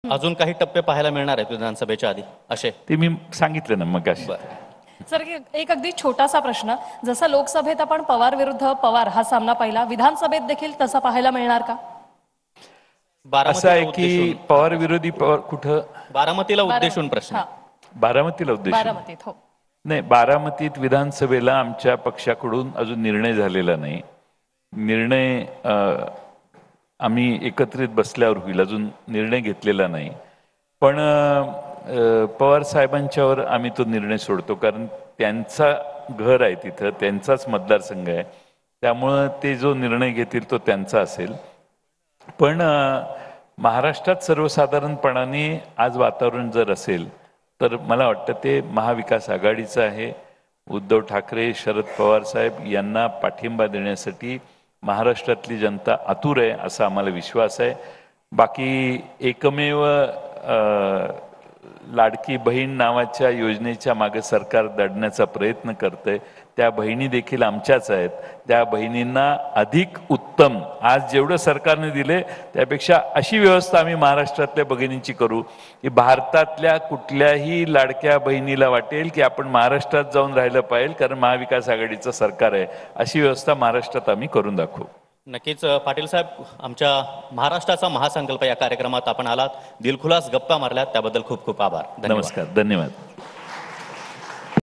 अजून काही टप्पे पाहायला मिळणार आहेत विधानसभेच्या आधी असे? ते मी सांगितलं ना मग अशी. सर एक अगदी छोटासा प्रश्न, जसा लोकसभेत आपण पवार विरुद्ध पवार हा सामना पाहिला, विधानसभेत देखील तसा पाहायला मिळणार का? असं आहे की पवार विरोधी पवार कुठं? बारामतीला उद्देशून प्रश्न. हा, बारामतीला उद्देश बारामतीत. हो, नाही, बारामतीत विधानसभेला आमच्या पक्षाकडून अजून निर्णय झालेला नाही. निर्णय आम्ही एकत्रित बसल्यावर होईल, अजून निर्णय घेतलेला नाही. पण पवार साहेबांच्यावर आम्ही तो निर्णय सोडतो, कारण त्यांचा घर आहे तिथं, त्यांचाच मतदारसंघ आहे, त्यामुळं ते जो निर्णय घेतील तो त्यांचा असेल. पण महाराष्ट्रात सर्वसाधारणपणाने आज वातावरण जर असेल तर मला वाटतं ते महाविकास आघाडीचं आहे. उद्धव ठाकरे, शरद पवार साहेब यांना पाठिंबा देण्यासाठी महाराष्ट्रातली जनता आतुर आहे असा आम्हाला विश्वास आहे. बाकी एकमेव लाडकी बहीण नावाच्या योजनेच्या मागे सरकार दडण्याचा प्रयत्न करतंय. त्या बहिणी देखील आमच्याच आहेत. त्या बहिणींना अधिक उत्तम आज जेवढं सरकारने दिले त्यापेक्षा अशी व्यवस्था आम्ही महाराष्ट्रातल्या भगिनींची करू की भारतातल्या कुठल्याही लाडक्या बहिणीला वाटेल की आपण महाराष्ट्रात जाऊन राहिलं पाहिजे, कारण महाविकास आघाडीचं सरकार आहे. अशी व्यवस्था महाराष्ट्रात आम्ही करून दाखवू. नक्कीच पाटील साहेब, आमच्या महाराष्ट्राचा महासंकल्प या कार्यक्रमात आपण आलात, दिलखुलास गप्पा मारल्यात, त्याबद्दल खूप खूप आभार. नमस्कार, धन्यवाद.